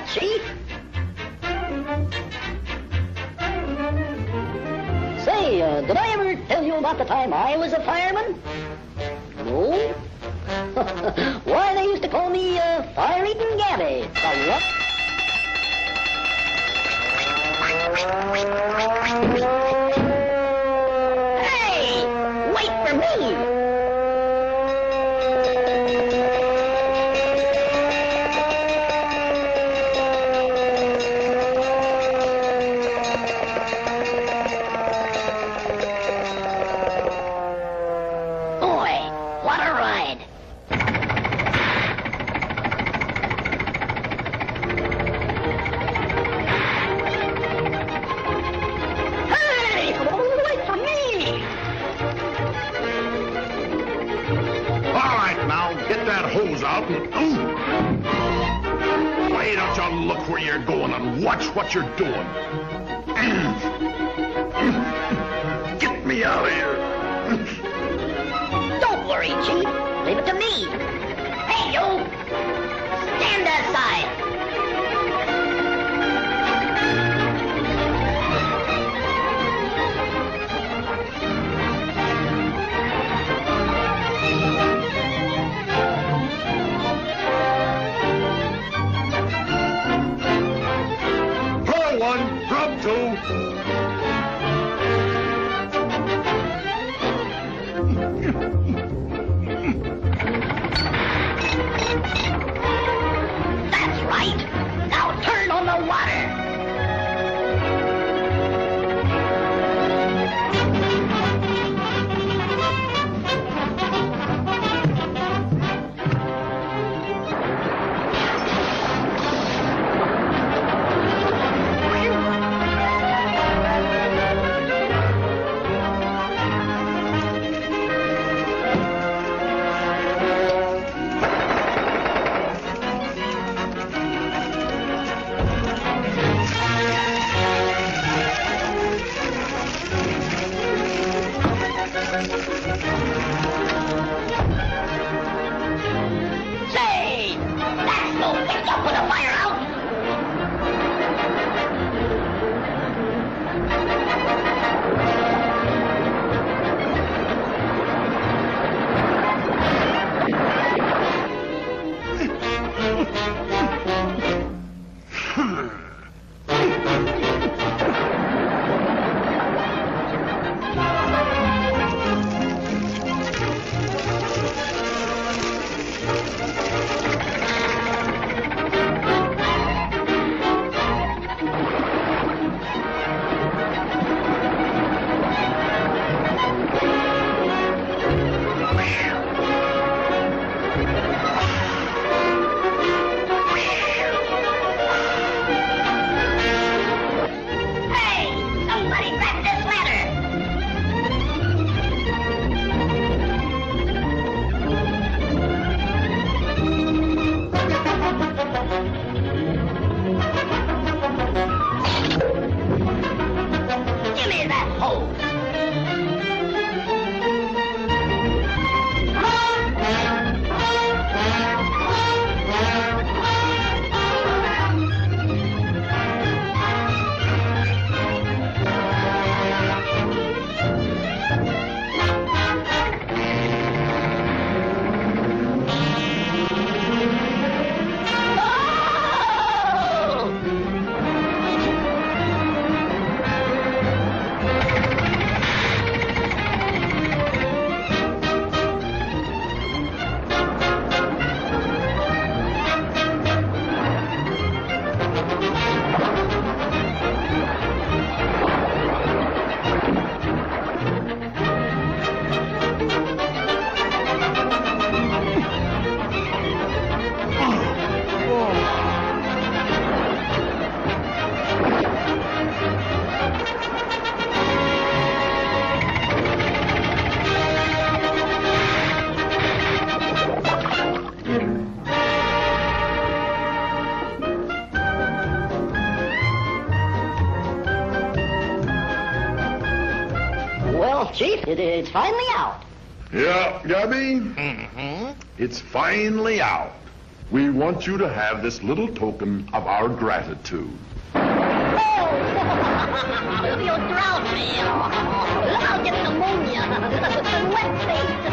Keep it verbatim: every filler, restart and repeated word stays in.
Walt, Chief. Say, uh, did I ever tell you about the time I was a fireman? No? Why, they used to call me uh, fire-eating Gabby. The what? Hey! Wait for me! Watch what you're doing. Get me out of here. Don't worry, Chief. Leave it to me. Hey, you! Stand aside. That's right. Now turn on the water. Chief, it, it's finally out. Yeah, Gabby? Mm-hmm. It's finally out. We want you to have this little token of our gratitude. Oh! You'll drown me. I'll get pneumonia. Wet face.